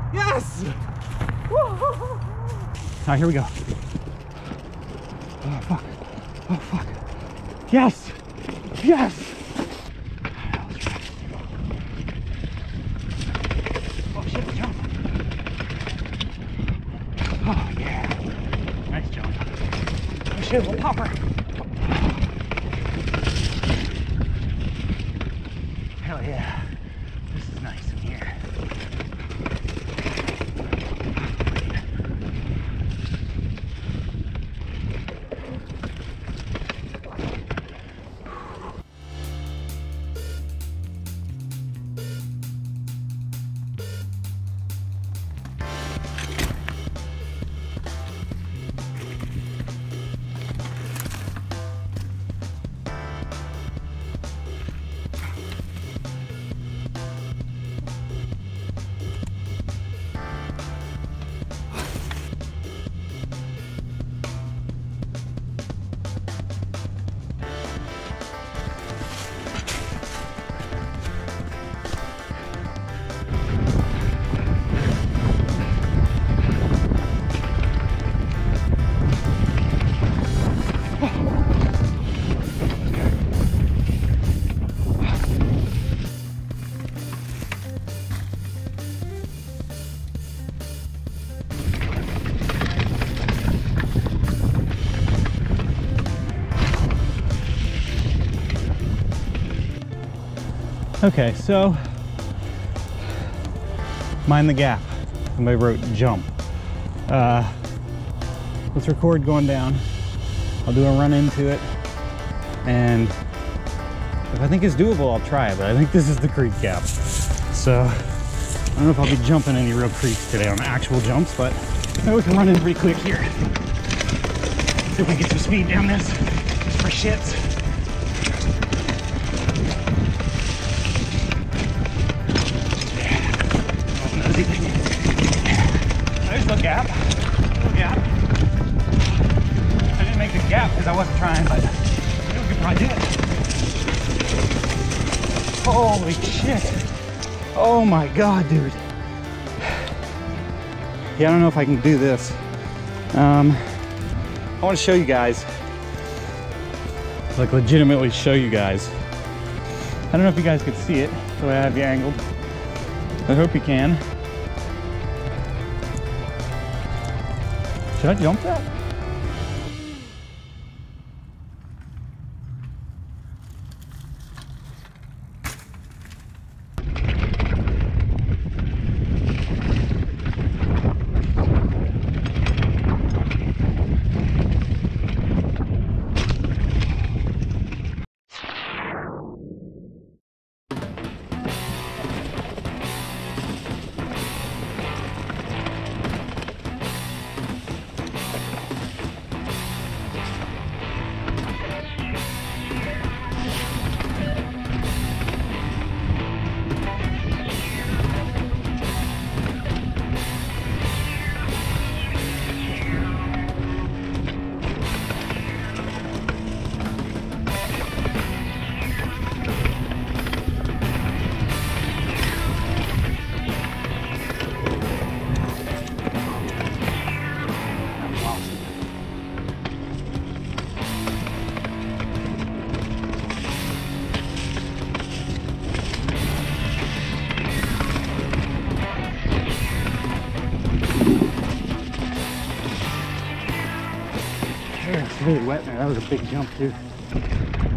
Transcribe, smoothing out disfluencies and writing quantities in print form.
Yes! All right, here we go. Oh, fuck. Oh, fuck. Yes! Yes! Oh, shit, jump. Oh, yeah. Nice jump. Oh, shit, little popper. Hell yeah. This is nice in here. Okay, so mind the gap. Somebody wrote jump. Let's record going down. I'll do a run into it, and if I think it's doable, I'll try it, but I think this is the creek gap. So I don't know if I'll be jumping any real creeks today on actual jumps, but maybe we can run in pretty quick here. See if we get some speed down this, just for shits. There's the gap. Little gap. I didn't make the gap because I wasn't trying, but I think we could probably do it. Holy shit. Oh my god, dude. Yeah, I don't know if I can do this. I want to show you guys. Like, legitimately show you guys. I don't know if you guys could see it the way I have you angled. I hope you can. Should I jump that? It's really wet there. That was a big jump too.